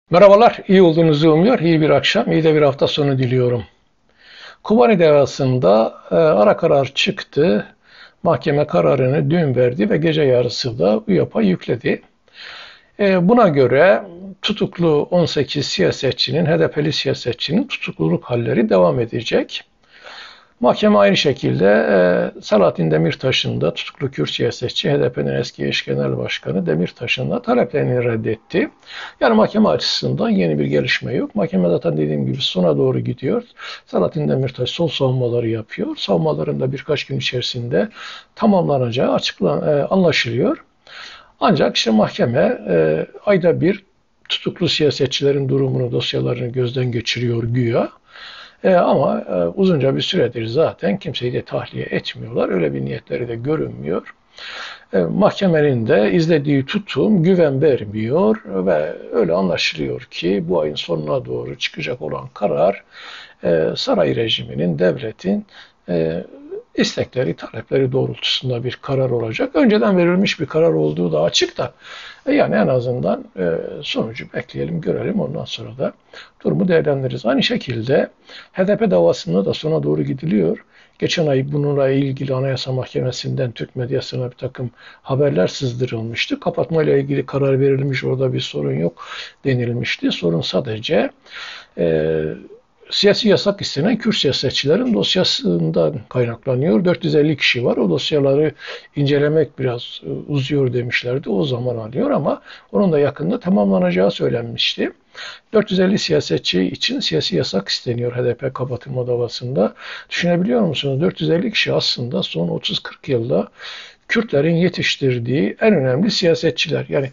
Merhabalar, iyi olduğunuzu umuyor. İyi bir akşam, iyi de bir hafta sonu diliyorum. Kobani davasında ara karar çıktı. Mahkeme kararını dün verdi ve gece yarısı da UYAP'a yükledi. Buna göre tutuklu 18 siyasetçinin, HDP'li siyasetçinin tutukluluk halleri devam edecek. Mahkeme aynı şekilde Selahattin Demirtaş'ın da tutuklu Kürt siyasetçi HDP'nin eski eş genel başkanı Demirtaş'ın da taleplerini reddetti. Yani mahkeme açısından yeni bir gelişme yok. Mahkeme zaten dediğim gibi sona doğru gidiyor. Selahattin Demirtaş son savunmaları yapıyor. Savunmalarında birkaç gün içerisinde tamamlanacağı anlaşılıyor. Ancak işte mahkeme ayda bir tutuklu siyasetçilerin durumunu, dosyalarını gözden geçiriyor güya. Ama uzunca bir süredir zaten kimseyi de tahliye etmiyorlar. Öyle bir niyetleri de görünmüyor. Mahkemenin de izlediği tutum güven vermiyor ve öyle anlaşılıyor ki bu ayın sonuna doğru çıkacak olan karar saray rejiminin, devletin istekleri, talepleri doğrultusunda bir karar olacak. Önceden verilmiş bir karar olduğu da açık da yani en azından sonucu bekleyelim, görelim. Ondan sonra da durumu değerlendiririz. Aynı şekilde HDP davasında da sona doğru gidiliyor. Geçen ay bununla ilgili Anayasa Mahkemesi'nden Türk medyasına bir takım haberler sızdırılmıştı. Kapatmayla ilgili karar verilmiş, orada bir sorun yok denilmişti. Sorun sadece siyasi yasak istenen Kürt siyasetçilerin dosyasından kaynaklanıyor. 450 kişi var. O dosyaları incelemek biraz uzuyor demişlerdi. O zaman alıyor ama onun da yakında tamamlanacağı söylenmişti. 450 siyasetçi için siyasi yasak isteniyor HDP kapatılma davasında. Düşünebiliyor musunuz? 450 kişi aslında son 30-40 yılda Kürtlerin yetiştirdiği en önemli siyasetçiler. Yani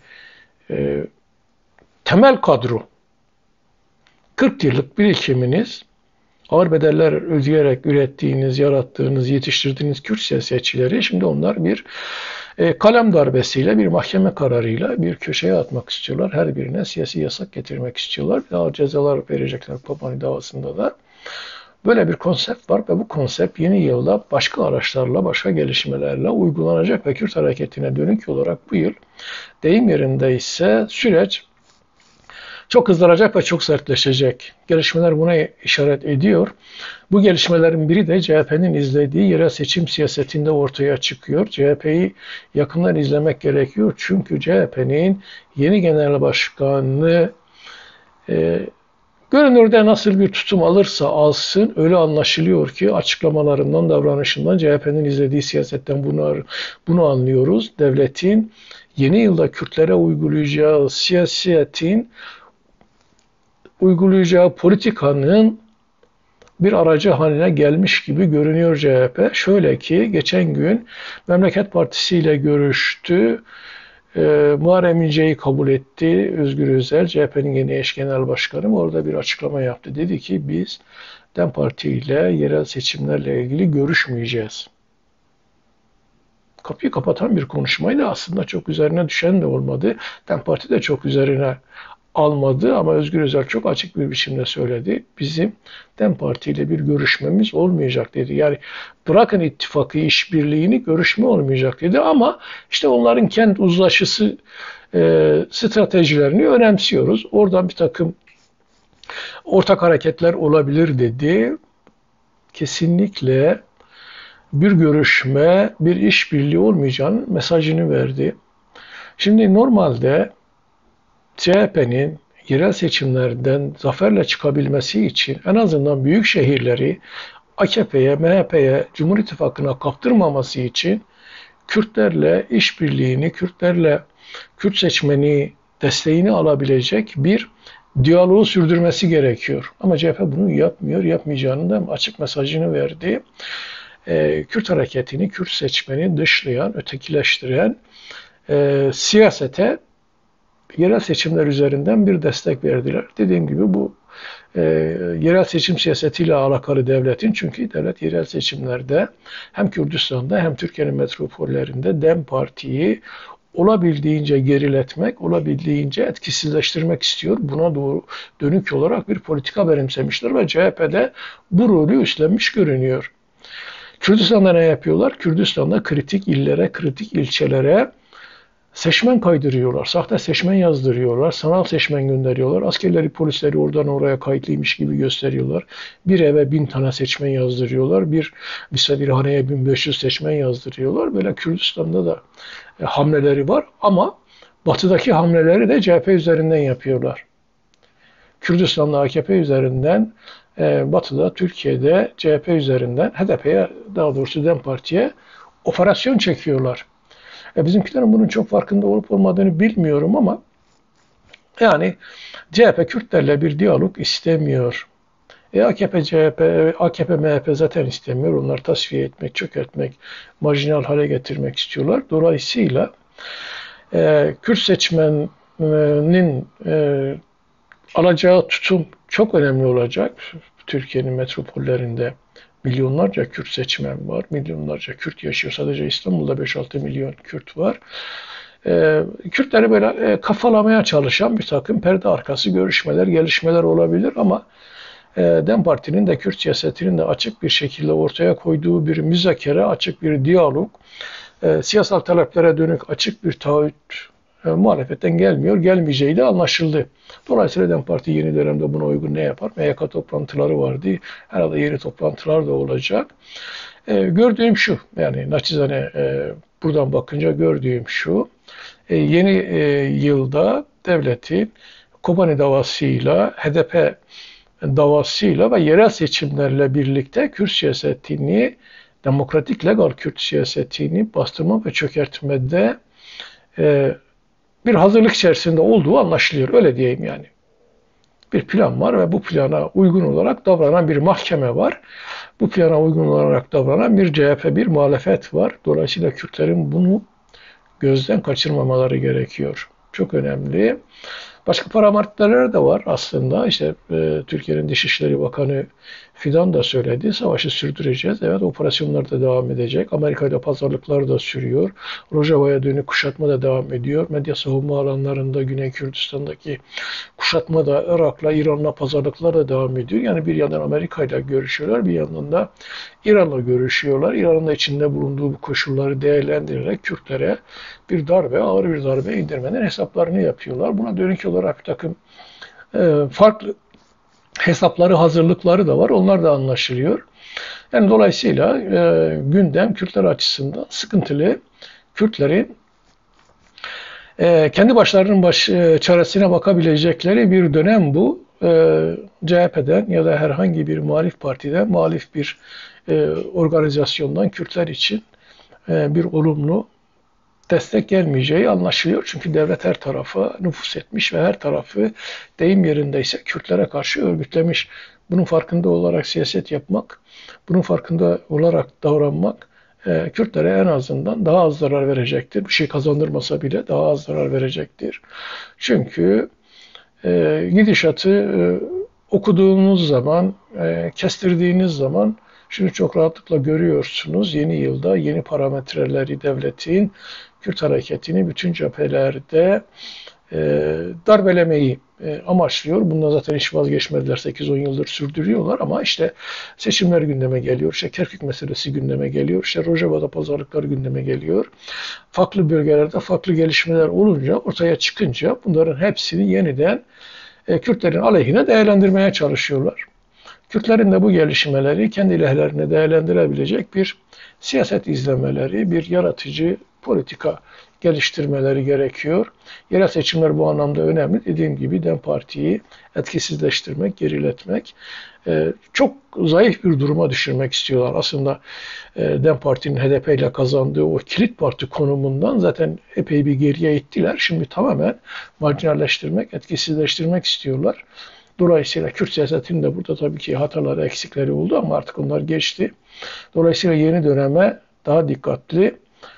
temel kadro. 40 yıllık birikiminiz, ağır bedeller ödeyerek ürettiğiniz, yarattığınız, yetiştirdiğiniz Kürt siyasetçileri şimdi onlar bir kalem darbesiyle, bir mahkeme kararıyla bir köşeye atmak istiyorlar. Her birine siyasi yasak getirmek istiyorlar. Ağır cezalar verecekler Kobani davasında da. Böyle bir konsept var ve bu konsept yeni yılda başka araçlarla, başka gelişmelerle uygulanacak ve Kürt hareketine dönük olarak bu yıl deyim yerinde ise süreç çok hızlanacak ve çok sertleşecek. Gelişmeler buna işaret ediyor. Bu gelişmelerin biri de CHP'nin izlediği yerel seçim siyasetinde ortaya çıkıyor. CHP'yi yakından izlemek gerekiyor. Çünkü CHP'nin yeni genel başkanı görünürde nasıl bir tutum alırsa alsın öyle anlaşılıyor ki açıklamalarından, davranışından CHP'nin izlediği siyasetten bunu anlıyoruz. Devletin yeni yılda Kürtlere uygulayacağı siyasetin uygulayacağı politikanın bir aracı haline gelmiş gibi görünüyor CHP. Şöyle ki geçen gün Memleket Partisi ile görüştü. Muharrem İnce'yi kabul etti. Özgür Özel, CHP'nin yeni eş genel başkanı orada bir açıklama yaptı. Dedi ki biz DEM Parti ile yerel seçimlerle ilgili görüşmeyeceğiz. Kapıyı kapatan bir konuşmaydı. Aslında çok üzerine düşen de olmadı. DEM Parti de çok üzerine almadı ama Özgür Özel çok açık bir biçimde söyledi. Bizim DEM Parti ile bir görüşmemiz olmayacak dedi. Yani bırakın ittifakı, işbirliğini, görüşme olmayacak dedi ama işte onların kent uzlaşısı stratejilerini önemsiyoruz. Oradan bir takım ortak hareketler olabilir dedi. Kesinlikle bir görüşme, bir işbirliği olmayacağının mesajını verdi. Şimdi normalde CHP'nin yerel seçimlerden zaferle çıkabilmesi için en azından büyük şehirleri AKP'ye, MHP'ye, Cumhur İttifakı'na kaptırmaması için Kürtlerle işbirliğini, Kürt seçmeni desteğini alabilecek bir diyaloğu sürdürmesi gerekiyor. Ama CHP bunu yapmıyor, yapmayacağını da açık mesajını verdi. Kürt hareketini, Kürt seçmeni dışlayan, ötekileştiren siyasete yerel seçimler üzerinden bir destek verdiler. Dediğim gibi bu yerel seçim siyasetiyle alakalı devletin, çünkü devlet yerel seçimlerde hem Kürdistan'da hem Türkiye'nin metropollerinde DEM Parti'yi olabildiğince geriletmek, olabildiğince etkisizleştirmek istiyor. Buna doğru dönük olarak bir politika benimsemişler ve CHP'de bu rolü üstlenmiş görünüyor. Kürdistan'da ne yapıyorlar? Kürdistan'da kritik illere, kritik ilçelere Seçmen kaydırıyorlar, sahte seçmen yazdırıyorlar, sanal seçmen gönderiyorlar. Askerleri, polisleri oradan oraya kayıtlıymış gibi gösteriyorlar. Bir eve 1000 tane seçmen yazdırıyorlar. Bir haneye 1500 seçmen yazdırıyorlar. Böyle Kürdistan'da da hamleleri var ama batıdaki hamleleri de CHP üzerinden yapıyorlar. Kürdistan'da AKP üzerinden, batıda, Türkiye'de CHP üzerinden HDP'ye, daha doğrusu DEM Parti'ye operasyon çekiyorlar. Bizimkilerin bunun çok farkında olup olmadığını bilmiyorum ama yani CHP Kürtlerle bir diyalog istemiyor. AKP, CHP, AKP, MHP zaten istemiyor. Onlar tasfiye etmek, çökertmek, marjinal hale getirmek istiyorlar. Dolayısıyla Kürt seçmenin alacağı tutum çok önemli olacak. Türkiye'nin metropollerinde milyonlarca Kürt seçmen var. Milyonlarca Kürt yaşıyor. Sadece İstanbul'da 5-6 milyon Kürt var. Kürtleri böyle kafalamaya çalışan bir takım perde arkası görüşmeler, gelişmeler olabilir ama DEM Parti'nin de Kürt siyasetinin de açık bir şekilde ortaya koyduğu bir müzakere, açık bir diyalog, siyasal taleplere dönük açık bir taahhüt muhalefetten gelmiyor, gelmeyeceği de anlaşıldı. Dolayısıyla DEM Parti yeni dönemde buna uygun ne yapar? MYK toplantıları vardı. Herhalde yeni toplantılar da olacak. Gördüğüm şu, yani naçizane buradan bakınca gördüğüm şu, yeni yılda devletin Kobani davasıyla, HDP davasıyla ve yerel seçimlerle birlikte Kürt siyasetini, demokratik legal Kürt siyasetini bastırma ve çökertmede bir hazırlık içerisinde olduğu anlaşılıyor. Öyle diyeyim yani. Bir plan var ve bu plana uygun olarak davranan bir mahkeme var. Bu plana uygun olarak davranan bir CHP, bir muhalefet var. Dolayısıyla Kürtlerin bunu gözden kaçırmamaları gerekiyor. Çok önemli. Başka parametreler de var aslında. İşte Türkiye'nin Dışişleri Bakanı Fidan da söyledi. Savaşı sürdüreceğiz. Evet, operasyonlar da devam edecek. Amerika'da pazarlıklar da sürüyor. Rojava'ya dönük kuşatma da devam ediyor. Medya savunma alanlarında Güney Kürdistan'daki kuşatma da Irak'la, İran'la pazarlıklar da devam ediyor. Yani bir yandan Amerika'yla görüşüyorlar, bir yandan da İran'la görüşüyorlar. İran'ın da içinde bulunduğu bu koşulları değerlendirerek Kürtlere bir darbe, ağır bir darbe indirmenin hesaplarını yapıyorlar. Buna dönük olarak bir takım farklı hesapları, hazırlıkları da var. Onlar da anlaşılıyor. Yani dolayısıyla gündem Kürtler açısından sıkıntılı. Kürtlerin kendi başlarının çaresine bakabilecekleri bir dönem bu. CHP'den ya da herhangi bir muhalif partiden, muhalif bir organizasyondan Kürtler için bir olumlu destek gelmeyeceği anlaşılıyor. Çünkü devlet her tarafa nüfuz etmiş ve her tarafı deyim yerindeyse Kürtlere karşı örgütlemiş. Bunun farkında olarak siyaset yapmak, bunun farkında olarak davranmak Kürtlere en azından daha az zarar verecektir. Bir şey kazandırmasa bile daha az zarar verecektir. Çünkü gidişatı okuduğunuz zaman, kestirdiğiniz zaman şunu çok rahatlıkla görüyorsunuz. Yeni yılda yeni parametreleri devletin Kürt hareketini bütün cephelerde darbelemeyi amaçlıyor. Bundan zaten hiç vazgeçmediler. 8-10 yıldır sürdürüyorlar ama işte seçimler gündeme geliyor. İşte Kerkük meselesi gündeme geliyor. İşte Rojava'da pazarlıklar gündeme geliyor. Farklı bölgelerde farklı gelişmeler olunca, ortaya çıkınca bunların hepsini yeniden Kürtlerin aleyhine değerlendirmeye çalışıyorlar. Kürtlerin de bu gelişmeleri kendi lehlerine değerlendirebilecek bir siyaset izlemeleri, bir yaratıcı politika geliştirmeleri gerekiyor. Yerel seçimler bu anlamda önemli. Dediğim gibi DEM Parti'yi etkisizleştirmek, geriletmek, çok zayıf bir duruma düşürmek istiyorlar. Aslında DEM Parti'nin HDP ile kazandığı o kilit parti konumundan zaten epey bir geriye ittiler. Şimdi tamamen marjinalleştirmek, etkisizleştirmek istiyorlar. Dolayısıyla Kürt siyasetinin de burada tabii ki hataları, eksikleri oldu ama artık onlar geçti. Dolayısıyla yeni döneme daha dikkatli,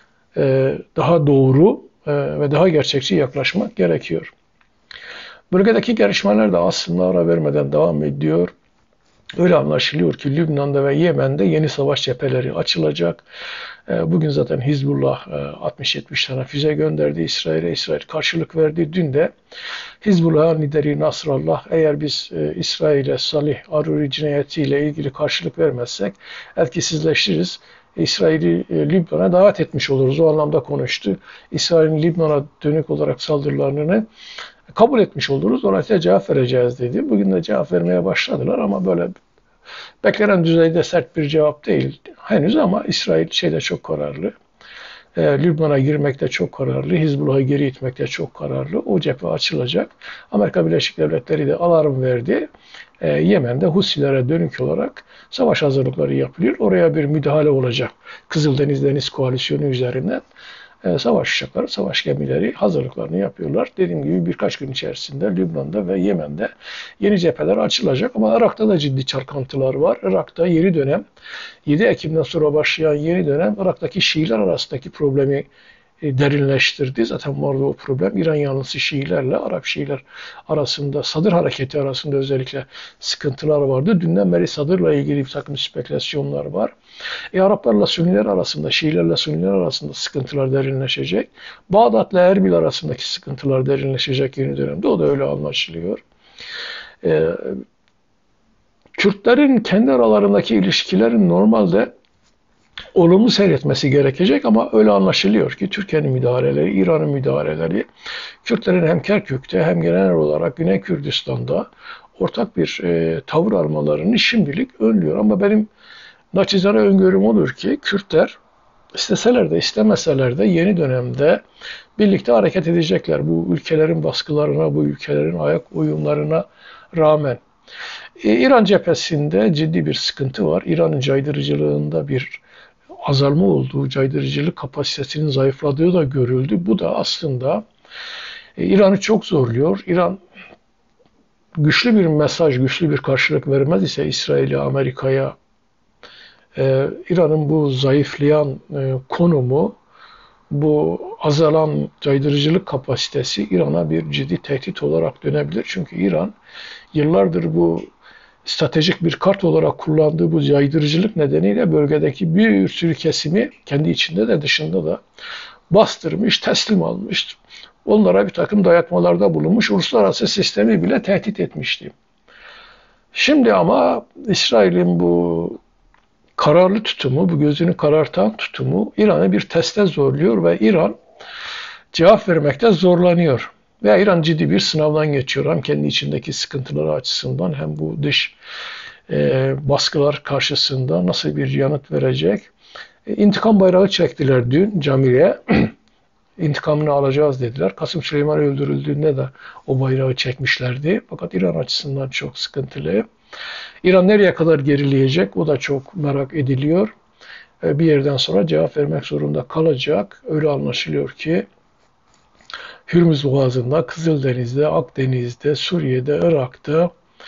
daha doğru ve daha gerçekçi yaklaşmak gerekiyor. Bölgedeki gelişmeler de aslında ara vermeden devam ediyor. Öyle anlaşılıyor ki Lübnan'da ve Yemen'de yeni savaş cepheleri açılacak. Bugün zaten Hizbullah 60-70 tane füze gönderdi İsrail'e. İsrail karşılık verdi. Dün de Hizbullah'ın lideri Nasrallah, eğer biz İsrail'e Salih Aruri cinayetiyle ilgili karşılık vermezsek etkisizleştiririz. İsrail'i Lübnan'a davet etmiş oluruz. O anlamda konuştu. İsrail'in Lübnan'a dönük olarak saldırılarını kabul etmiş oluruz. Dolayısıyla cevap vereceğiz dedi. Bugün de cevap vermeye başladılar ama böyle beklenen düzeyde sert bir cevap değil henüz ama İsrail şeyde çok kararlı. Lübnan'a girmekte çok kararlı, Hizbullah'ı geri itmekte çok kararlı. O cephe açılacak. Amerika Birleşik Devletleri de alarm verdi. Yemen'de Husilere dönük olarak savaş hazırlıkları yapılıyor. Oraya bir müdahale olacak. Kızıldeniz Deniz Koalisyonu üzerinden savaş uçakları, savaş gemileri hazırlıklarını yapıyorlar. Dediğim gibi birkaç gün içerisinde Lübnan'da ve Yemen'de yeni cepheler açılacak. Ama Irak'ta da ciddi çalkantılar var. Irak'ta yeni dönem, 7 Ekim'den sonra başlayan yeni dönem Irak'taki Şiiler arasındaki problemi derinleştirdi. Zaten vardı o problem. İran yanlısı Şiilerle Arap Şiiler arasında, Sadır hareketi arasında özellikle sıkıntılar vardı. Dünden beri Sadır'la ilgili bir takım spekülasyonlar var. Araplarla Sünniler arasında, Şiilerle Sünniler arasında sıkıntılar derinleşecek. Bağdat'la Erbil arasındaki sıkıntılar derinleşecek yeni dönemde. O da öyle anlaşılıyor. Kürtlerin kendi aralarındaki ilişkilerin normalde olumlu seyretmesi gerekecek ama öyle anlaşılıyor ki Türkiye'nin müdahaleleri, İran'ın müdahaleleri Kürtlerin hem Kerkük'te hem genel olarak Güney Kürdistan'da ortak bir tavır almalarını şimdilik önlüyor. Ama benim naçizane öngörüm olur ki Kürtler isteseler de istemeseler de yeni dönemde birlikte hareket edecekler. Bu ülkelerin baskılarına, bu ülkelerin ayak oyunlarına rağmen. İran cephesinde ciddi bir sıkıntı var. İran'ın caydırıcılığında bir azalma olduğu, caydırıcılık kapasitesinin zayıfladığı da görüldü. Bu da aslında İran'ı çok zorluyor. İran güçlü bir mesaj, güçlü bir karşılık vermez ise İsrail'e, Amerika'ya, İran'ın bu zayıflayan konumu, bu azalan caydırıcılık kapasitesi İran'a bir ciddi tehdit olarak dönebilir. Çünkü İran yıllardır bu stratejik bir kart olarak kullandığı bu caydırıcılık nedeniyle bölgedeki bir sürü kesimi kendi içinde de dışında da bastırmış, teslim almış. Onlara bir takım dayatmalarda bulunmuş, uluslararası sistemi bile tehdit etmişti. Şimdi ama İsrail'in bu kararlı tutumu, bu gözünü karartan tutumu İran'ı bir teste zorluyor ve İran cevap vermekte zorlanıyor. Ve İran ciddi bir sınavdan geçiyor. Hem kendi içindeki sıkıntıları açısından hem bu dış baskılar karşısında nasıl bir yanıt verecek. İntikam bayrağı çektiler dün camiye. İntikamını alacağız dediler. Kasım Süleyman öldürüldüğünde de o bayrağı çekmişlerdi. Fakat İran açısından çok sıkıntılı. İran nereye kadar gerileyecek? O da çok merak ediliyor. Bir yerden sonra cevap vermek zorunda kalacak. Öyle anlaşılıyor ki Hürmüz Boğazı'nda, Kızıldeniz'de, Akdeniz'de, Suriye'de, Irak'ta,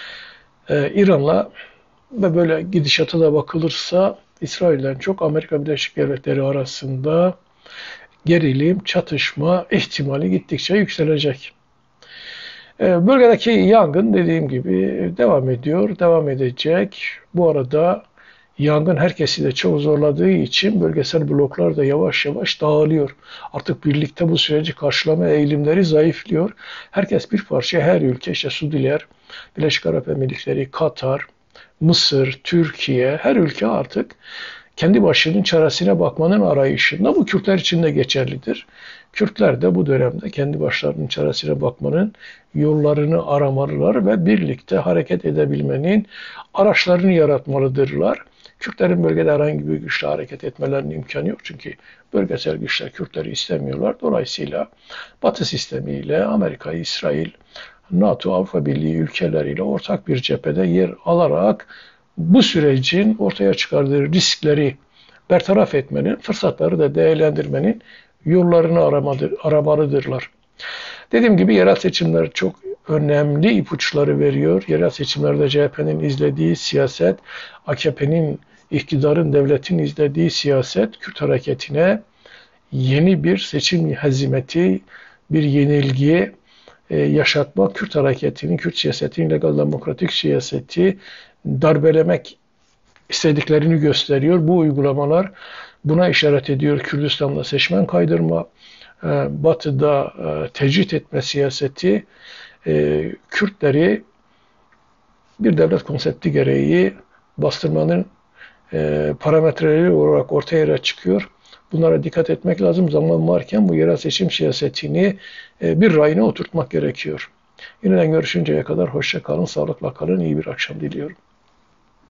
İran'la ve böyle gidişata da bakılırsa İsrail'den çok Amerika Birleşik Devletleri arasında gerilim, çatışma ihtimali gittikçe yükselecek. Bölgedeki yangın dediğim gibi devam ediyor, devam edecek. Bu arada yangın herkesi de çok zorladığı için bölgesel bloklar da yavaş yavaş dağılıyor. Artık birlikte bu süreci karşılama eğilimleri zayıflıyor. Herkes bir parça, her ülke, işte Suudiler, Birleşik Arap Emirlikleri, Katar, Mısır, Türkiye, her ülke artık kendi başının çaresine bakmanın arayışında. Bu Kürtler için de geçerlidir. Kürtler de bu dönemde kendi başlarının çaresine bakmanın yollarını aramalılar ve birlikte hareket edebilmenin araçlarını yaratmalıdırlar. Kürtlerin bölgede herhangi bir güçle hareket etmelerinin imkanı yok. Çünkü bölgesel güçler Kürtleri istemiyorlar. Dolayısıyla Batı sistemiyle Amerika, İsrail, NATO, Avrupa Birliği ülkeleriyle ortak bir cephede yer alarak bu sürecin ortaya çıkardığı riskleri bertaraf etmenin, fırsatları da değerlendirmenin yollarını aramalıdırlar. Dediğim gibi yerel seçimler çok önemli ipuçları veriyor. Yerel seçimlerde CHP'nin izlediği siyaset, AKP'nin, iktidarın, devletin izlediği siyaset, Kürt hareketine yeni bir seçim hezimeti, bir yenilgi yaşatmak, Kürt hareketini, Kürt siyasetini, legal demokratik siyaseti darbelemek istediklerini gösteriyor. Bu uygulamalar buna işaret ediyor. Kürdistan'da seçmen kaydırma, Batı'da tecrit etme siyaseti Kürtleri bir devlet konsepti gereği bastırmanın parametreleri olarak ortaya çıkıyor. Bunlara dikkat etmek lazım. Zaman varken bu yerel seçim siyasetini bir rayına oturtmak gerekiyor. Yeniden görüşünceye kadar hoşça kalın, sağlıkla kalın, iyi bir akşam diliyorum.